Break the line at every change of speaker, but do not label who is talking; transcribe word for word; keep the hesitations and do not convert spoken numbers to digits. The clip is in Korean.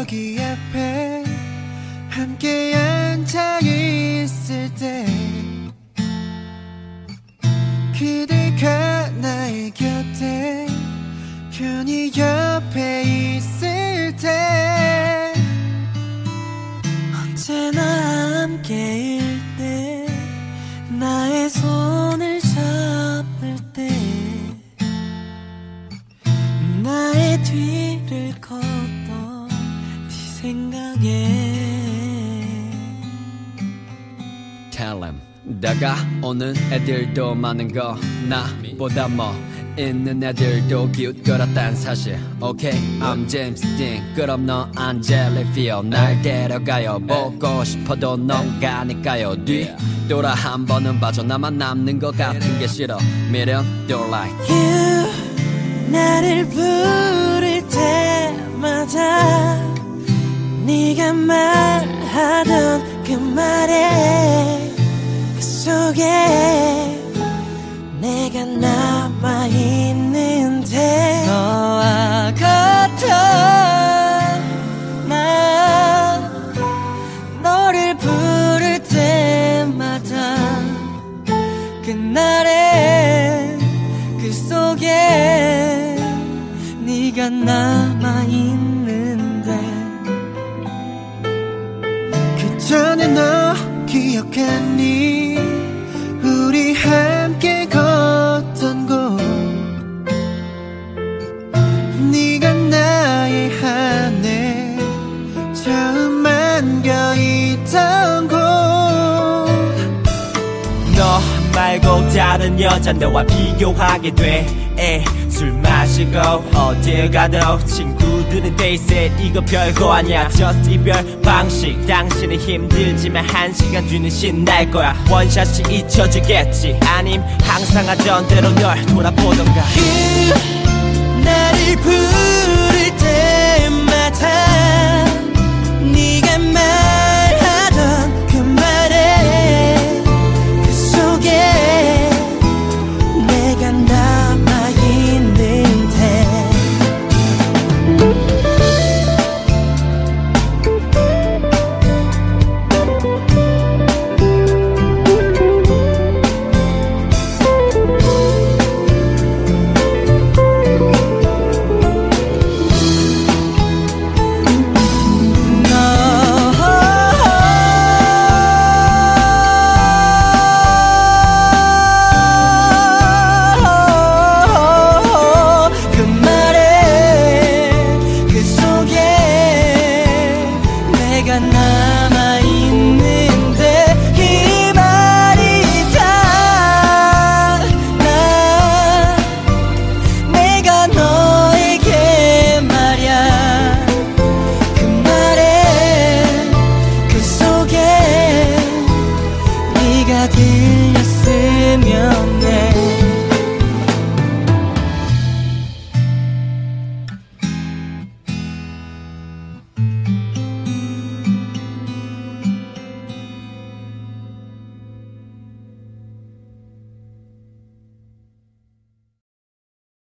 여기 앞에 함께 앉아 있을 때 그대가 나의 곁에 편히 옆에 있을 때
언제나 함께일 때 나의 손을 잡을 때 나의 뒤를 걷던 네 생각에
Tell him 다가오는 애들도 많은 거 나보다 뭐 있는 애들도 기웃거렸단 사실 Okay, I'm James Dean 그럼 너 안젤리 피어 날 데려가요 보고 싶어도 넌 가니까요 뒤돌아 한 번은 봐줘 나만 남는 것 같은 게 싫어 미련도 like
You 나를 부를 때마다 네가 말하던 그 말에 그 속에 내가 남아있는데 너와 같아 나 너를 부를 때마다 그날의 그 속에 네가 남아있는데
그 전에 너 기억하니 우리 함께 걷던 곳 네가 나의 한에 처음 안겨있던 곳
너 말고 다른 여자 너와 비교하게 돼 에, 술 마시고 어딜 가도 친구들은 they said 이거 별거 아니야 just 이별 방식 당신은 힘들지만 한 시간 뒤는 신날 거야 원샷이 잊혀지겠지 아님 항상 하던 대로 널 돌아보던가
그 나를 부를 때마다